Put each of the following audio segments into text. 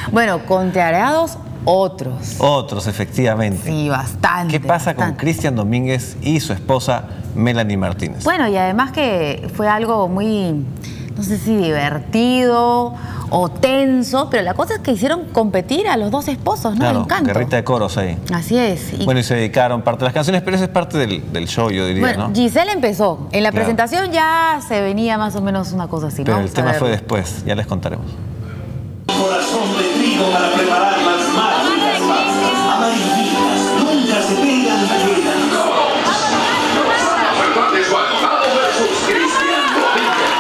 Bueno, contrariados otros. Otros, efectivamente. Sí, bastante. ¿Qué pasa con Cristian Domínguez y su esposa Melanie Martínez? Bueno, y además que fue algo muy, no sé si divertido o tenso, pero la cosa es que hicieron competir a los dos esposos, ¿no? Claro, En canto. guerrita de coros ahí. Así es. Bueno, y se dedicaron parte de las canciones, pero eso es parte del show, yo diría, bueno, ¿no? Giselle empezó. En la Claro. presentación ya se venía más o menos una cosa así, ¿no? Pero el Vamos a tema verlo. fue después, ya les contaremos. Corazón de trigo para preparar las mágicas pastas. Amarillitas, nunca se pegan, quedan. Fuerte su abogado versus Cristian Domínguez.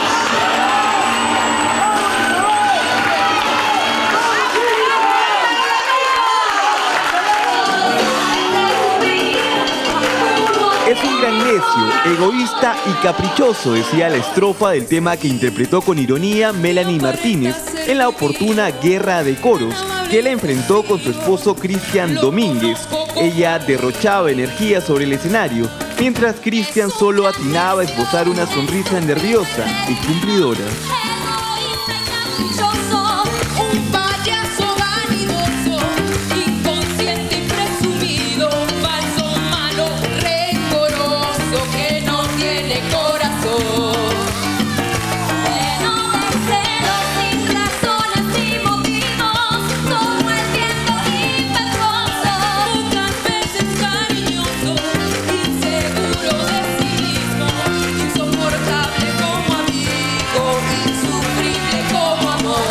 Es un gran necio, egoísta y caprichoso, decía la estrofa del tema que interpretó con ironía Melanie Martínez en la oportuna guerra de coros que la enfrentó con su esposo Cristian Domínguez. Ella derrochaba energía sobre el escenario, mientras Cristian solo atinaba a esbozar una sonrisa nerviosa y cumplidora. Un payaso vanidoso, inconsciente y presumido, falso, malo, rencoroso, que no tiene corazón. Lleno de celos sin razones y motivos, como el viento impetuoso, muchas veces cariñoso, inseguro de sí mismo, insoportable como amigo, insufrible como amor.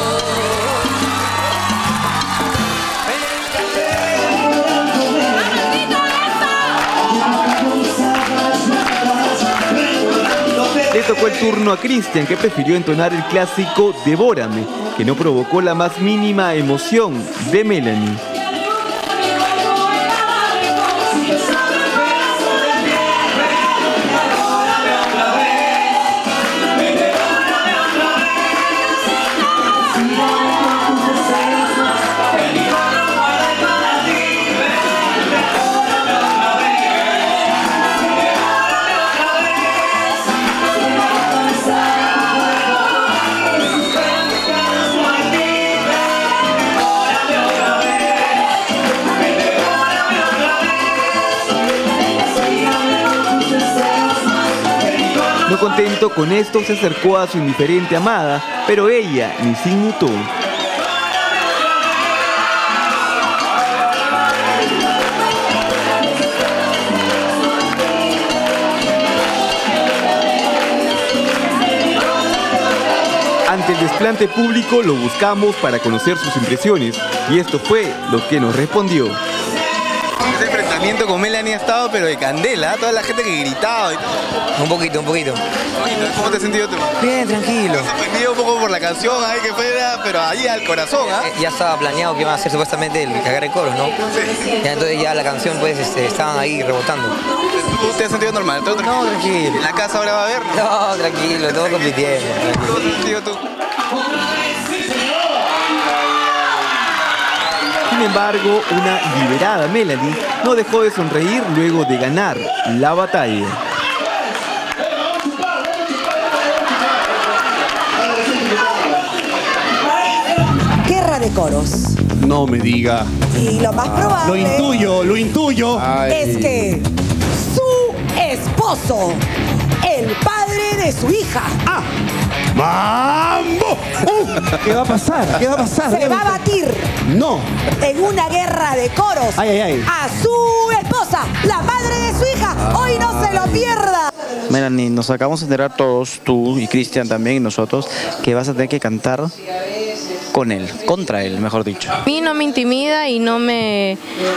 Le tocó el turno a Cristian, que prefirió entonar el clásico Devórame, que no provocó la más mínima emoción de Melanie. No contento con esto, se acercó a su indiferente amada, pero ella ni se inmutó. Ante el desplante público lo buscamos para conocer sus impresiones y esto fue lo que nos respondió. Ese enfrentamiento con Melanie ha estado pero de candela, toda la gente que gritaba y todo. Un poquito. ¿Cómo te has sentido tú? Bien, tranquilo. ¿Te has sorprendido un poco por la canción ahí que fuera, pero ahí al corazón, ¿ah? Ya estaba planeado que iban a hacer supuestamente el cagar de coros, ¿no? Sí. Ya, entonces ya la canción pues estaban ahí rebotando. ¿Tú te has sentido normal? ¿Todo No, tranquilo. ¿En la casa ahora va a haber? No, tranquilo, todo compitiendo. ¿Cómo te has sentido tú? Sin embargo, una liberada Melanie no dejó de sonreír luego de ganar la batalla. Guerra de coros. No me diga. Y lo más probable Lo intuyo. es que su esposo, el padre de su hija, ¡Mambo! ¿Qué va a pasar? ¿Qué va a pasar? se va a batir No. en una guerra de coros Ay. a su esposa, la madre de su hija. Hoy no se lo pierda. Melanie, nos acabamos de enterar todos, tú y Cristian también y nosotros, que vas a tener que cantar con él, contra él, mejor dicho. A mí no me intimida y no me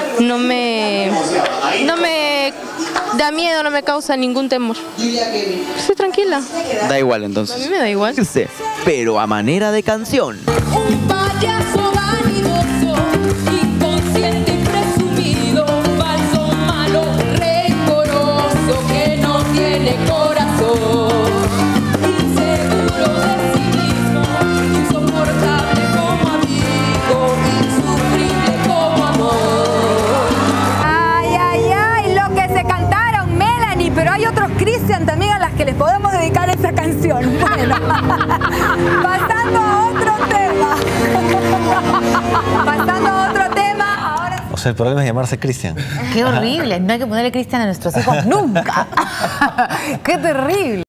da miedo, no me causa ningún temor. Estoy tranquila. Da igual entonces. A mí me da igual. Pero a manera de canción. Un payaso vanidoso, inconsciente y presumido, falso, malo, rencoroso, que no tiene corazón, inseguro de sí mismo, insoportable como amigo, insufrible como amor. Ay, lo que se cantaron, Melanie, pero hay otros Cristian también a las que les podemos dedicar esa canción. Bueno, pasando a otro tema. Pasando a otro tema, ahora... O sea, el problema es llamarse Cristian. Qué horrible. No hay que ponerle Cristian a nuestros hijos nunca. Qué terrible.